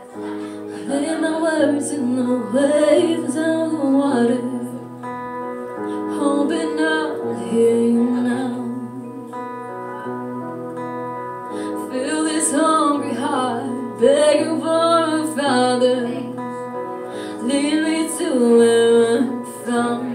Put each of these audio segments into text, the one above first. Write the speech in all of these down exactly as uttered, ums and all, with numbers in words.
Lay my words in the waves of the water, hoping I'll hear you now. Feel this hungry heart begging for a father. Lead me to where I'm found.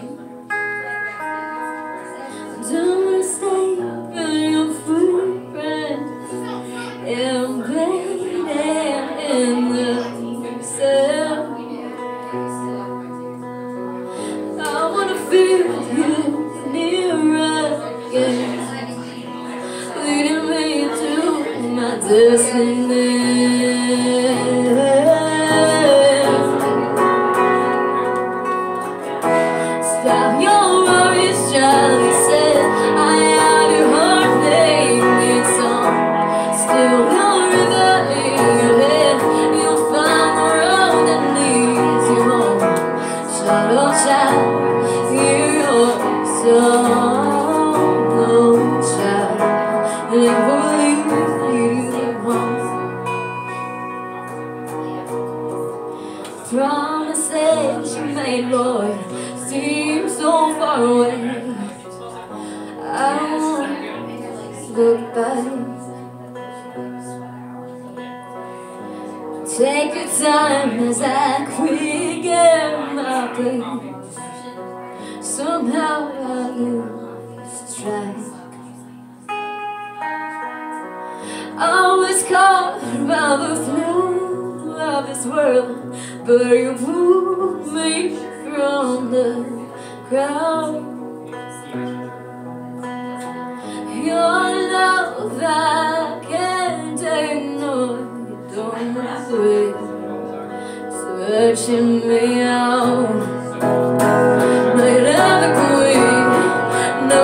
Don't wanna stay in your footprints, embedded in the sand. I wanna feel you near again, leading me to my destiny. Stop your worries, child, he said. I have your heart playing its song. Still no river in your head. You'll find the road that leads you home. Child, oh child, hear your song, oh child, and it will lead you home. Promises you made, Lord, seem so far away. I won't look back. Take your time as I quicken my pace. Somehow I lose track. I was caught by the flow of this world, but you pulled me from the crowd. Your love I can't ignore. You don't quit searching me out. Might never quit, no.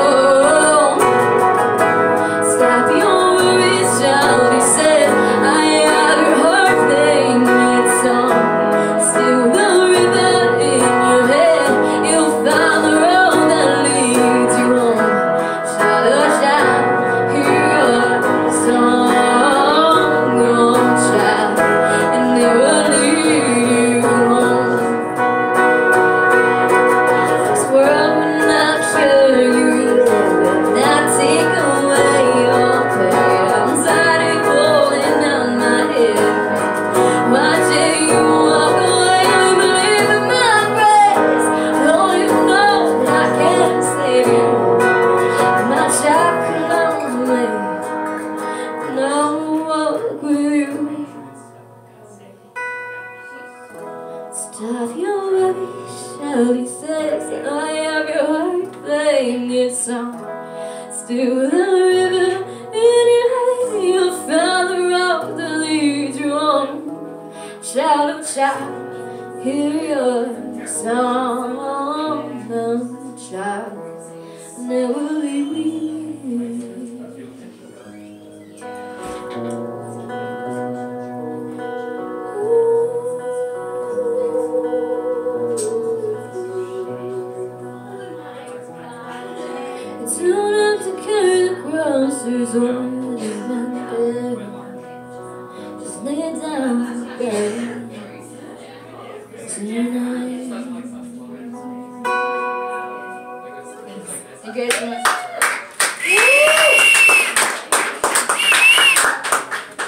Stop your worries, child, he said. I have your heart playing its song. Still the river in your head. You'll find the road that leads you home. Child, oh child, hear your song, oh child, and it will lead you home. This world will not cure you, will not take away your pain. Anxiety falling down my head, watching you walk away. Believe in my praise, though you know I can't save you. My child can only now walk with you. Stop your worries, child, he says. I have your heart playing its song. Still the river in your head. You'll find the road that leads you home. Child, oh child, hear your song, oh child, and it will lead you. It's not enough to carry the cross, there's only one there. Just lay it down, baby, tonight. Thank you guys so much.